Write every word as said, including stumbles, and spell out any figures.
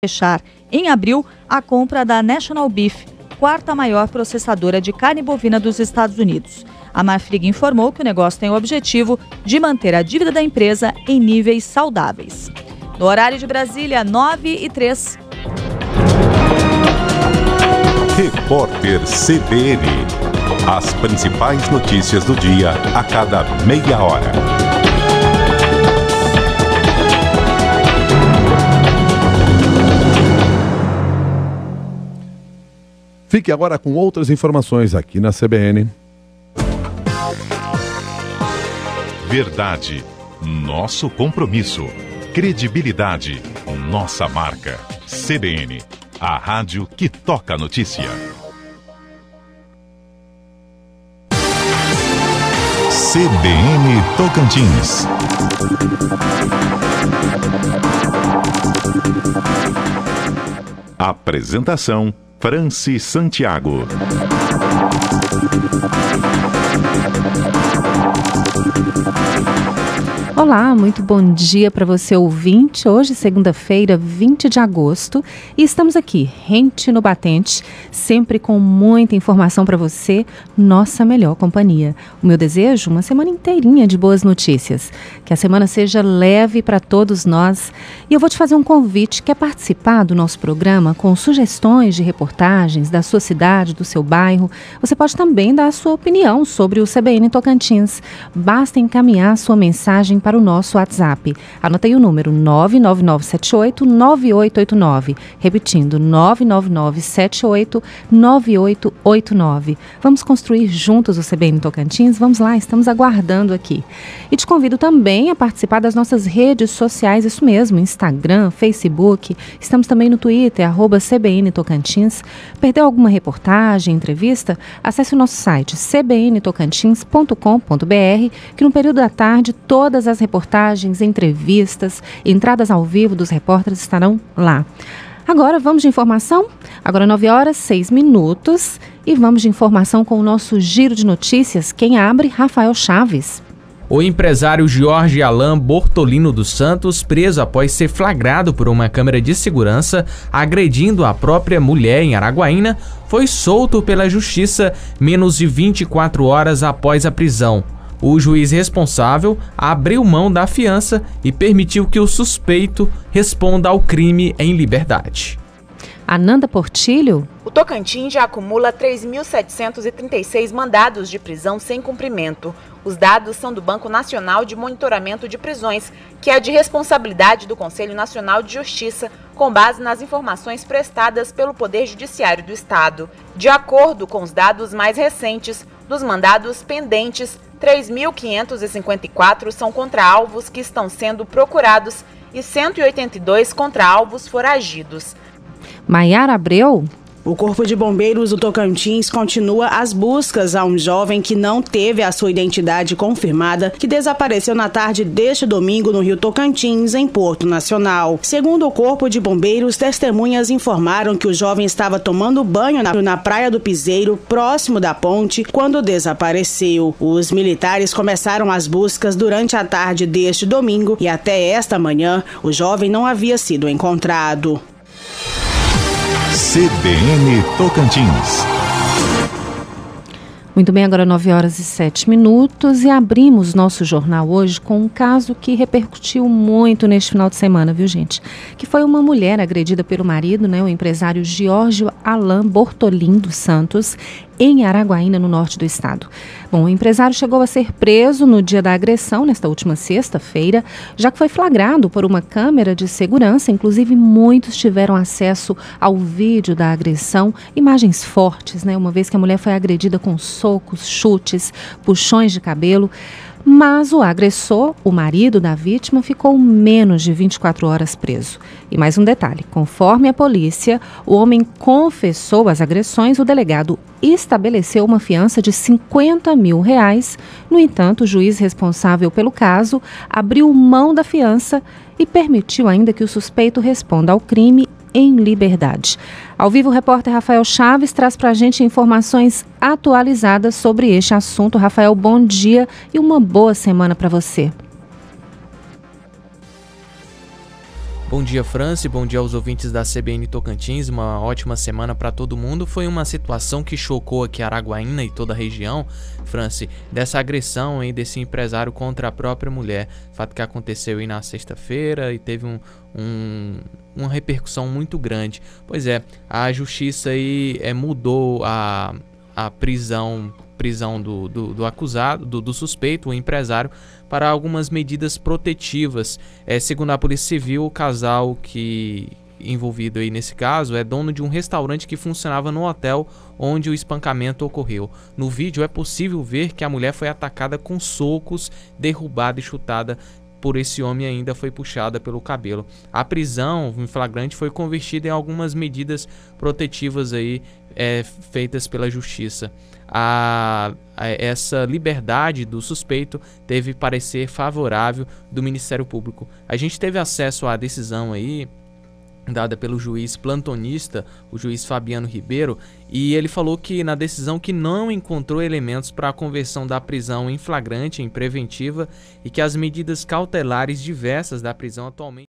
fechar em abril a compra da National Beef, quarta maior processadora de carne bovina dos Estados Unidos. A Marfrig informou que o negócio tem o objetivo de manter a dívida da empresa em níveis saudáveis. No horário de Brasília, nove e três. Repórter C B N. As principais notícias do dia a cada meia hora. Fique agora com outras informações aqui na C B N. Verdade, nosso compromisso. Credibilidade, nossa marca. C B N, a rádio que toca a notícia. C B N Tocantins. Apresentação: Franci Santiago. Olá, muito bom dia para você ouvinte. Hoje, segunda-feira, vinte de agosto, e estamos aqui, rente no batente, sempre com muita informação para você, nossa melhor companhia. O meu desejo, uma semana inteirinha de boas notícias. Que a semana seja leve para todos nós. E eu vou te fazer um convite. Quer participar do nosso programa com sugestões de reportagens da sua cidade, do seu bairro? Você pode também dar a sua opinião sobre o C B N Tocantins. Basta encaminhar a sua mensagem para o nosso WhatsApp. Anota aí o número nove nove nove sete oito nove oito oito nove. Repetindo, nove nove nove sete oito nove oito oito nove. Vamos construir juntos o C B N Tocantins? Vamos lá, estamos aguardando aqui. E te convido também a participar das nossas redes sociais, isso mesmo, Instagram, Facebook. Estamos também no Twitter, arroba C B N Tocantins. Perdeu alguma reportagem, entrevista? Acesse o nosso site c b n tocantins ponto com ponto b r, que no período da tarde todas as reportagens, entrevistas, entradas ao vivo dos repórteres estarão lá. Agora vamos de informação? Agora nove horas, seis minutos, e vamos de informação com o nosso giro de notícias. Quem abre? Rafael Chaves. O empresário Jorge Alain Bortolino dos Santos, preso após ser flagrado por uma câmera de segurança agredindo a própria mulher em Araguaína, foi solto pela justiça menos de vinte e quatro horas após a prisão. O juiz responsável abriu mão da fiança e permitiu que o suspeito responda ao crime em liberdade. Ananda Portilho. O Tocantins já acumula três mil setecentos e trinta e seis mandados de prisão sem cumprimento. Os dados são do Banco Nacional de Monitoramento de Prisões, que é de responsabilidade do Conselho Nacional de Justiça, com base nas informações prestadas pelo Poder Judiciário do Estado. De acordo com os dados mais recentes, dos mandados pendentes, três mil quinhentos e cinquenta e quatro são contra alvos que estão sendo procurados e cento e oitenta e dois contra alvos foragidos. Maiara Abreu. O Corpo de Bombeiros do Tocantins continua as buscas a um jovem que não teve a sua identidade confirmada, que desapareceu na tarde deste domingo no Rio Tocantins, em Porto Nacional. Segundo o Corpo de Bombeiros, testemunhas informaram que o jovem estava tomando banho na, na Praia do Piseiro, próximo da ponte, quando desapareceu. Os militares começaram as buscas durante a tarde deste domingo e até esta manhã o jovem não havia sido encontrado. C B N Tocantins. Muito bem, agora nove horas e sete minutos, e abrimos nosso jornal hoje com um caso que repercutiu muito neste final de semana, viu, gente? Que foi uma mulher agredida pelo marido, né, o empresário Jorge Alain Bortolino dos Santos, em Araguaína, no norte do estado. Bom, o empresário chegou a ser preso no dia da agressão, nesta última sexta-feira, já que foi flagrado por uma câmera de segurança. Inclusive, muitos tiveram acesso ao vídeo da agressão, imagens fortes, né? Uma vez que a mulher foi agredida com socos, chutes, puxões de cabelo. Mas o agressor, o marido da vítima, ficou menos de vinte e quatro horas preso. E mais um detalhe, conforme a polícia, o homem confessou as agressões, o delegado estabeleceu uma fiança de cinquenta mil reais. No entanto, o juiz responsável pelo caso abriu mão da fiança e permitiu ainda que o suspeito responda ao crime em liberdade. Ao vivo, o repórter Rafael Chaves traz para a gente informações atualizadas sobre este assunto. Rafael, bom dia e uma boa semana para você. Bom dia, Franci, bom dia aos ouvintes da C B N Tocantins, uma ótima semana para todo mundo. Foi uma situação que chocou aqui Araguaína e toda a região, Franci, dessa agressão aí desse empresário contra a própria mulher, fato que aconteceu aí na sexta-feira e teve um, um, uma repercussão muito grande. Pois é, a justiça aí é, mudou a, a prisão prisão do, do, do acusado, do, do suspeito, o empresário, para algumas medidas protetivas. É, segundo a Polícia Civil, o casal que envolvido aí nesse caso é dono de um restaurante que funcionava no hotel onde o espancamento ocorreu. No vídeo é possível ver que a mulher foi atacada com socos, derrubada e chutada por esse homem, ainda foi puxada pelo cabelo. A prisão em flagrante foi convertida em algumas medidas protetivas aí, é, feitas pela justiça. A, a, essa liberdade do suspeito teve parecer favorável do Ministério Público. A gente teve acesso à decisão aí dada pelo juiz plantonista, o juiz Fabiano Ribeiro, e ele falou que na decisão que não encontrou elementos para a conversão da prisão em flagrante em preventiva e que as medidas cautelares diversas da prisão atualmente